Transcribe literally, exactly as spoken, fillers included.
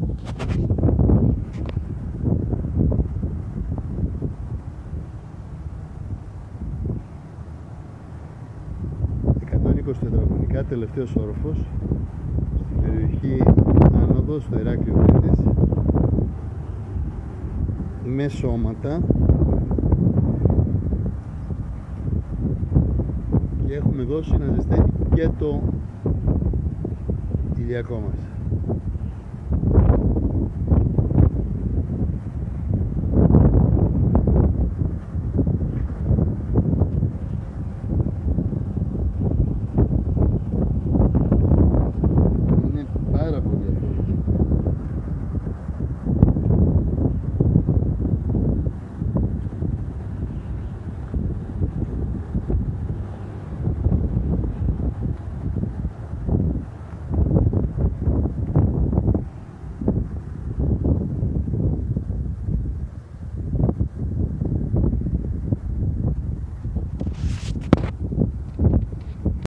εκατόν είκοσι τετραγωνικά, τελευταίος όροφος στην περιοχή άνοδος στο Ηράκλειο Κρήτης, με σώματα, και έχουμε δώσει να ζεσταίνει και το ηλιακό μας.